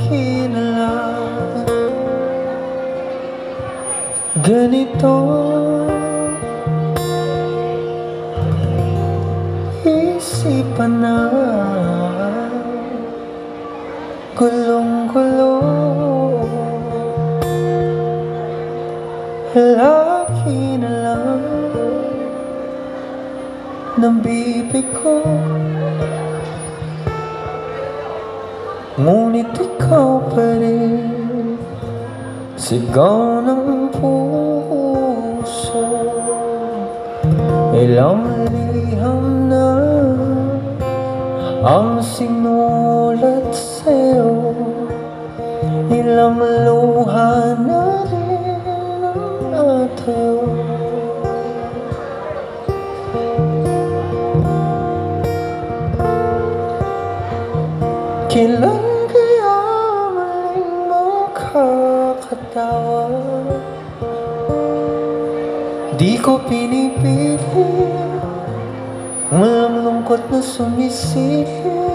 akin na lang. Ganito isipan na gulong-gulo, lagi na lang ng bibig ko. Ngunit ikaw pa rin, sigaw ng puso. Ilang liham na ang sinulat sa'yo, ilang luha na rin ang natayo. Kailan kaya muling makakatawa? Di ko pinipili, walang lungkot na sumisipin.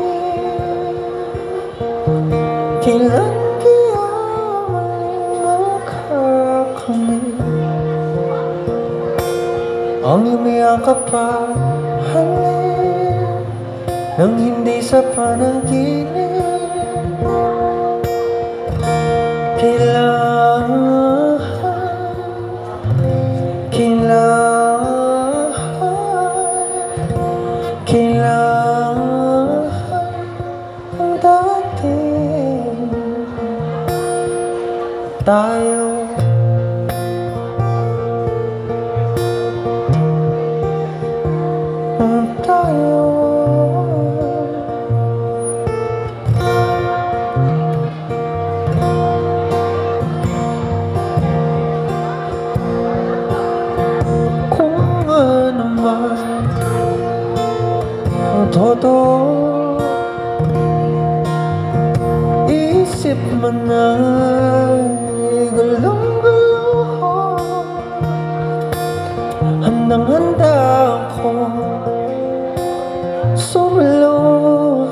Kailan kaya muling makakamit ang iyong yakap at hangin nang hindi sa panaginip? Kailangan ang dating tayo. Todo isip man ay gulong-gulo, handang-handa ako sumulo,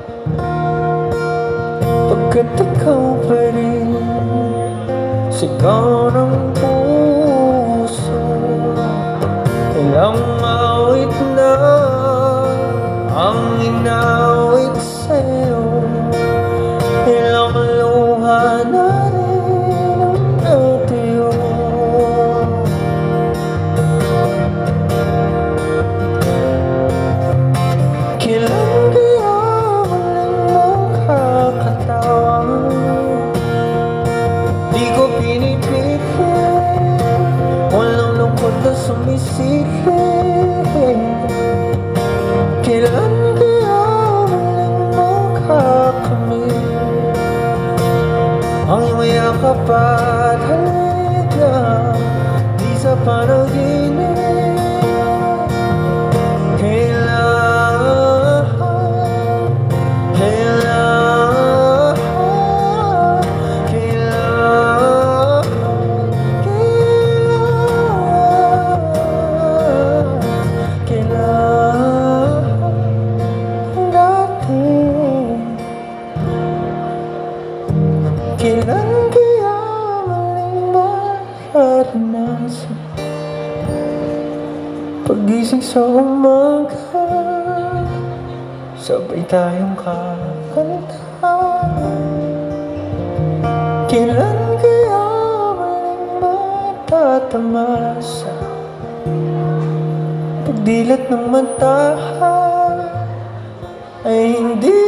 pagkat ikaw pa rin, sigaw ng puso. Ilang awit na ang inawit sa'yo, ilang luha na rin ang natayo. Kailan kaya muling makakatawa? Di ko pinipili, walang lungkot na sumisipin. Kailan kaya muling makakamit ang iyong yakap at halik na di sa panaginip? Kailan kaya muling maranasan pag-gising sa umaga, sabay tayong kakanta? Kailan kaya muling matatamasa pagdilat ng mata ay hindi